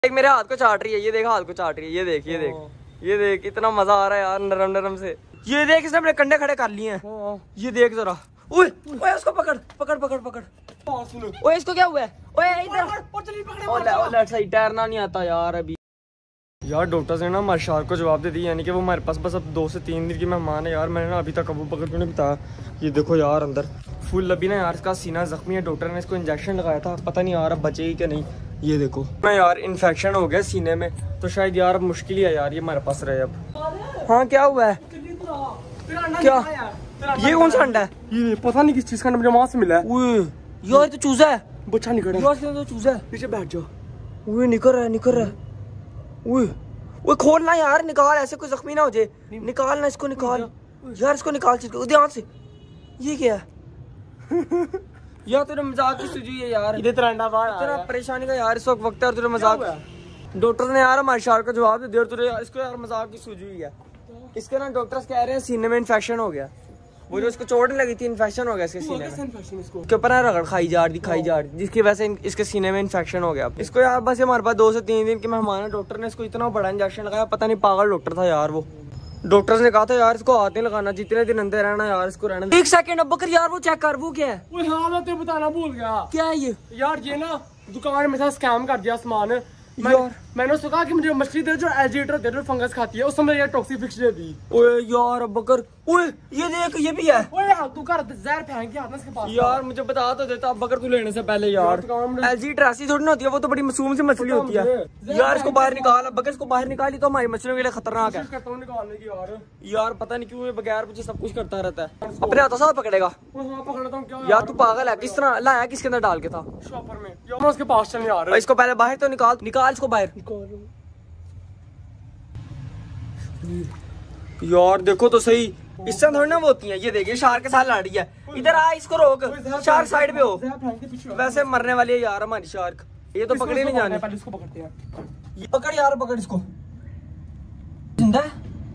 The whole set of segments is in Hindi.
एक मेरे हाथ को चाट रही है, ये देख हाथ को चाट रही है, ये देख ये देख ये देख, इतना मजा आ रहा है यार नरम नरम से। ये देख इसने अपने कंधे खड़े कर लिए हैं, ये देख जरा। ओए ओए उसको पकड़ पकड़ पकड़ पकड़। ओए इसको क्या हुआ है? ओए इधर लेफ्ट साइड तैरना नहीं आता यार अभी। यार डॉक्टर्स ने ना हमारे शार्क को जवाब दे दी, यानी कि वो हमारे पास बस अब 2 से 3 दिन की मेहमान है यार। मैंने ना अभी तक अबू बकर को नहीं बताया। ये देखो यार अंदर फुल अभी ना यार इसका सीना जख्मी है, डॉक्टर ने इसको इंजेक्शन लगाया था, पता नहीं यार अब बचेगी क्या नहीं। ये देखो ना यार इन्फेक्शन हो गया सीने में, तो शायद यार अब मुश्किल ही है यार ये हमारे पास रहे अब। हाँ क्या हुआ है? क्या ये कौन सा अंडा है? ये पता नहीं किस चीज का अंडा, मुझे वहां से मिला है। यार तो चूजा है, बच्चा निकल रहा है। यार तो चूजा है, पीछे बैठ जाओ। ओए निकल रहा है निकल रहा है। ओए ओए खोलना यार, निकाल, ऐसे कोई जख्मी ना हो जाए, निकालना इसको, निकाल यार इसको, निकाल ध्यान से। ये क्या है? यार तेरे मजाक की सूझी है यार, इतना अंडा बाहर इतना परेशानी का यार इस वक्त वक्त है और तुझे मजाक। डॉक्टर ने यार हमारे शार्क का जवाब दे दिया, तुझे इसको यार मजाक की सूझी हुई है। इसके ना डॉक्टर्स कह रहे हैं सीने में इन्फेक्शन हो गया, वो जो इसको चोट लगी थी इन्फेक्शन हो गया इसके सीने में, इसके ऊपर रगड़ खाई जा रही जिसकी वजह से इसके सीने में इन्फेक्शन हो गया। इसको यार बस हमारे पास 2 से 3 दिन के मेहमान है, डॉक्टर ने इसको इतना बड़ा इंजेक्शन लगाया, पता नहीं पागल डॉक्टर था यार वो। डॉक्टर्स ने कहा था यार इसको हाथ नहीं लगाना, जितने दिन अंदर रहना यार इसको रहना। 1 सेकंड अब बकर यार वो चेक कर, वो क्या है? हाँ मैं तेरे बताना भूल गया। क्या है ये? यार ये ना दुकान में साथ स्कैम कर दिया सामान। मैंने उसको कहा कि मुझे मछली दे जो एल्जिएटर दे जो फंगस खाती है, उस समय यार टॉक्सी फिक्स दे दी। ओए यार बकर, ओए ये देख ये भी है। ओए यार तू कर जहर फेंक के आना इसके पास। यार मुझे बता तो देता अब बकर तू लेने से पहले यार। एल्जिएटर ऐसी थोड़ी ना होती है, वो तो बड़ी मासूम सी मछली होती है यार। इसको बाहर निकाल, अब बकर इसको बाहर निकाली तो हमारी मछलियों के लिए खतरनाक है। निकालने की यार पता नहीं क्यों ये बगैर मुझे सब कुछ करता रहता है। अपने हाथों से पकड़ेगा यार, तू पागल है? किस तरह लाया, किसके अंदर डाल के था? शॉपर में यार, मैं उसके पास चलने आ रहा हूं। इसको पहले बाहर तो निकाल, निकाल इसको बाहर। यार देखो तो सही, इससे थोड़ी ना वो होती है। ये देखिए शार्क के साथ लड़ रही है, इधर आ, इसको रोक, शार्क साइड पे हो। वैसे मरने वाली है यार हमारी शार्क, ये तो पकड़े नहीं जाने। पहले इसको पकड़ते हैं। ये पकड़ यार, पकड़ इसको। जिंदा है?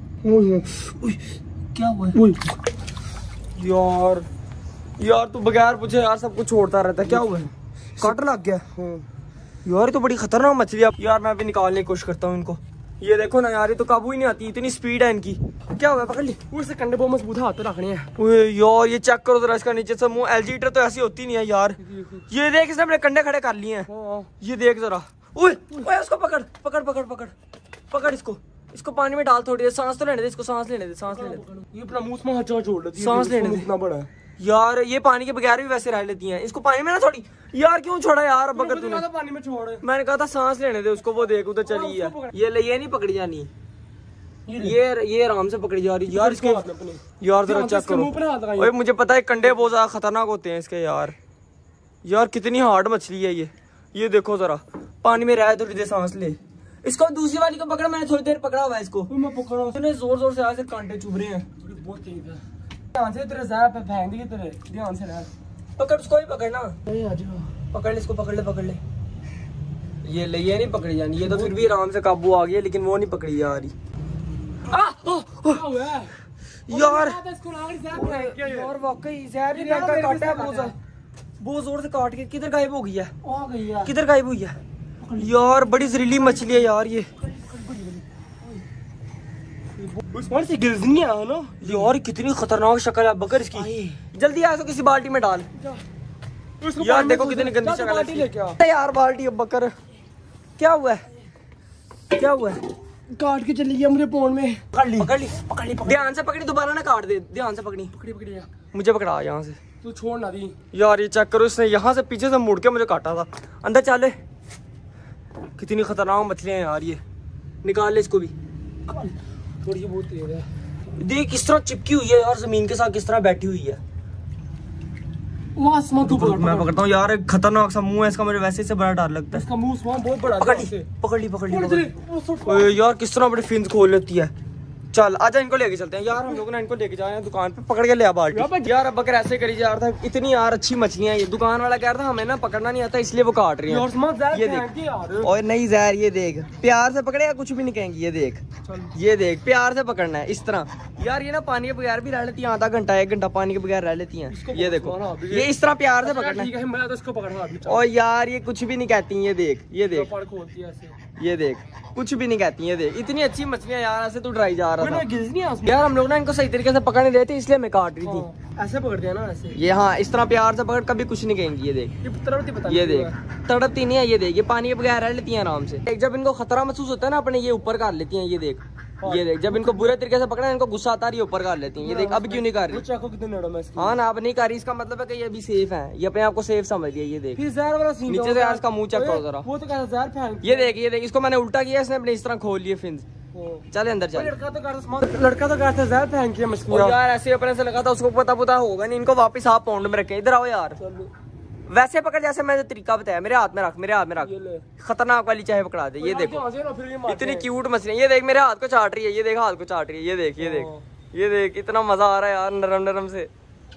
क्या हुआ है? यार यार तू बगैर पूछे यार सब कुछ छोड़ता रहता है, क्या हुआ है? काट लग गया यार, तो बड़ी खतरनाक मछली है यार। मैं भी निकालने की कोशिश करता हूँ इनको। ये देखो ना यार, ये तो काबू ही नहीं आती, इतनी स्पीड है इनकी। क्या हुआ? पकड़ ली। उससे कंडे बहुत मजबूत हाथ रखने हैं। ओए यार ये चेक करो जरा इसका नीचे से मुंह। एल्जिएटर तो ऐसी होती नहीं है यार। ये देख इसने अपने कंडे खड़े कर लिए हैं, ये देख जरा। ओए ओए उसको पकड़ पकड़ पकड़ पकड़ पकड़ इसको, इसको पानी में डाल, थोड़ी देर सांस तो लेने दे इसको, सांस लेने दे, सांस लेने दे। ये अपना मुंह में हाथ जोड़ लेती है, सांस लेने दे। इतना बड़ा है यार, ये पानी के बगैर भी वैसे रह लेती हैं। इसको पानी में ना थोड़ी यार, क्यों छोड़ा यार बकर तूने? पानी में छोड़। मैंने कहा था सांस लेने दे उसको, वो देख उधर चली है। ये नहीं पकड़ी जानी, ये आराम से पकड़ी जा रही यार इसको। यार जरा चेक करो। ओए मुझे पता है कंडे बहुत ज्यादा खतरनाक होते हैं इसके यार। यार कितनी हार्ड मछली है ये देखो जरा, पानी में रह थोड़ी देर सांस ले। इसको दूसरी वाली को पकड़ा, मैंने थोड़ी देर पकड़ा हुआ है इसको। मैं पकड़ा हूं, जोर जोर से आज कांटे चुभ रहे हैं। बहुत तेज है, ध्यान से तेरे जहर पे फेंक दी तेरे, ध्यान से रह। पकड़ उसको ही पकड़ना, पकड़ ले इसको, पकड़ ले। ये नहीं पकड़ी जानी, ये तो फिर भी आराम से काबू आ गया, लेकिन वो नहीं पकड़ी जा रही। यार यार वाकई जहर ही काटा है, बहुत जोर से काट के। किधर गायब हो गई है? किधर गायब हुई है? यार बड़ी जहरीली मछली है यार ये। ना यार कितनी खतरनाक शक्ल है बकर इसकी। जल्दी आ, तो किसी बाल्टी में डाल यार। देखो कितनी गंदी शक्ल है यार बाल्टी। अब बकर क्या हुआ है? क्या हुआ है? काट के चली गया मुझे पोन में। पकड़ ली। ध्यान से पकड़ी, दोबारा ना काट दे, ध्यान से पकड़ी। मुझे पकड़ा यहाँ से, तू छोड़ ना दी यार। ये चेक करो, इसने यहाँ से पीछे से मुड़ के मुझे काटा था। अंदर चले, कितनी खतरनाक मछलियां यार ये। निकाल ले इसको भी, थोड़ी बहुत तेज है। देख किस तरह चिपकी हुई है यार जमीन के साथ, किस तरह बैठी हुई है। मैं पकड़ता हूँ यार, खतरनाक सा मुंह है इसका, मुझे वैसे से बड़ा डर लगता है। इसका मुंह बहुत बड़ा। पकड़ ली। यार किस तरह बड़ी फिंस खोल लेती है। चल आजा, इनको लेके चलते हैं यार। हम लोग ना इनको लेके जाए दुकान पे, पकड़ के ले आ बाल्टी। यार अब बकर ऐसे करी जा रहा था, इतनी यार अच्छी मछलियां। ये दुकान वाला कह रहा था हमें ना पकड़ना नहीं आता, इसलिए वो काट रही है। ये देख, और नहीं जहर, ये देख प्यार से पकड़े, कुछ भी नहीं कहेंगी। ये देख प्यार से पकड़ना है इस तरह यार। ये ना पानी के बगैर भी रह लेती है, आधा घंटा 1 घंटा पानी के बगैर रह लेती हैं। ये देखो, ये इस तरह प्यार से पकड़ना है। और यार ये कुछ भी नहीं कहती, ये देख ये देख कुछ भी नहीं कहती, ये देख इतनी अच्छी मछलियां यार, ऐसे तू ड्राई जा रहा था नहीं यार। हम लोग ना इनको सही तरीके से पकड़ नहीं रहे थे, इसलिए मैं काट रही थी। ऐसे पकड़ते हैं ना ऐसे। ये हाँ इस तरह प्यार से पकड़, कभी कुछ नहीं कहेंगी। ये देख ये देख तड़पती नहीं है, ये देख ये पानी के बगैर रह लेती है आराम से। जब इनको खतरा महसूस होता है ना अपने, ये ऊपर कर लेती हैं। ये देख ये देख, जब इनको बुरे तरीके से पकड़ा इनको गुस्सा आता है, ये ऊपर कर लेती हैं। ये देख अब क्यों नहीं कर रही? हाँ ना अब नहीं कर रही, इसका मतलब है कि ये भी सेफ है, ये अपने आप को सेफ समझ रही है। ये देख नीचे से यार इसका मुंह चेक करो जरा। वो तो कहता जहर फेंक। ये देख इसको मैंने उल्टा किया, इसने अपने इस तरह खोल लिए फिन्स। चल अंदर चल। लड़का तो कहता जहर फेंक किया मछली यार, ऐसे अपने से लगा था, उसको पता होगा नहीं। इनको वापस आप पौंड में रखे। इधर आओ यार, वैसे पकड़ जैसे मैंने तरीका बताया। मेरे हाथ में रख, खतरनाक वाली चाहे पकड़ा दे। ये देखो इतनी क्यूट मछली, ये देख मेरे हाथ को चाट रही है। ये देख हाथ को चाट रही है। ये देख इतना मजा आ रहा है यार, नरम से।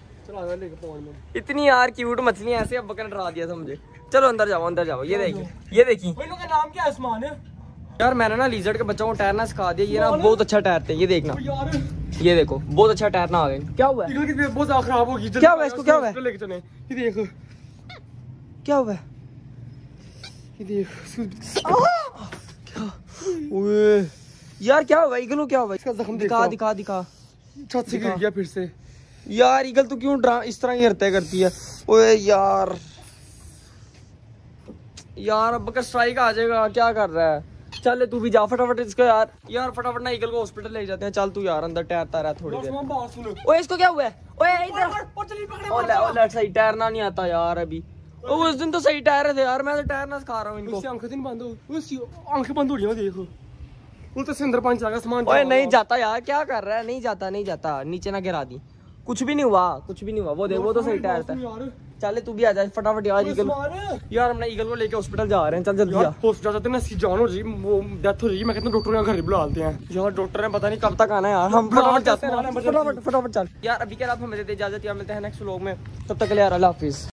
इतनी यार क्यूट मछली ऐसे, अब बकरा डरा दिया था मुझे। चलो अंदर जाओ। ये देखी नाम क्या है? आसमान है यार। मैंने ना लीजर्ड के बच्चों को तैरना सिखा दिया। ये ना बहुत अच्छा तैरते हैं। ये देखना, ये देखो बहुत अच्छा तैरना आ गए। क्या हुआ है? बहुत खराब होगी। क्या हुआ इसको? क्या हुआ है? ये देख क्या हुआ है? यार क्या हुआ ईगल को? क्या हुआ इसका? जख्म दिखा। छत से गिर गया फिर से। यार ईगल तो क्यों इस तरह हरकतें करती है? ओए यार अब का स्ट्राइक आ जाएगा। क्या कर रहा है? चल तू भी जा फटाफट इसको यार फटाफट ना ईगल को हॉस्पिटल ले जाते हैं। चल तू यार अंदर तैरता रहा थोड़ी देर। ओए इसको क्या हुआ है? ओए इधर लेफ्ट साइड तैरना नहीं आता यार अभी। उस दिन तो सही टायर थे यार, मैं तो टायर ना सिखा रहा हूँ इनको। आंखें बंद हो रही है देखो, वो तो अंदर पानी चला गया सामान। ओए नहीं जाता यार, क्या कर रहा है? नहीं जाता नीचे ना गिरा दी। कुछ भी नहीं हुआ। वो देख वो तो सही टायर था। चल तू भी आ जा फटाफट यार। ईगल यार हमने ईगल को लेके हॉस्पिटल जा रहे हैं। चल जल्दी आ। हॉस्पिटल जाते हैं, जान हो जाएगी, वो डेथ हो जाएगी। मैं कहता हूं डॉक्टर के घर बुला लेते हैं यार। डॉक्टर ने पता नहीं कब तक आना है यार। हम फटाफट जाते हैं, फटाफट चल यार। अभी क्या आप हमें देते इजाजत, यार मिलते हैं नेक्स्ट व्लॉग में। तब तक के लिए यार अल्लाह हाफिज।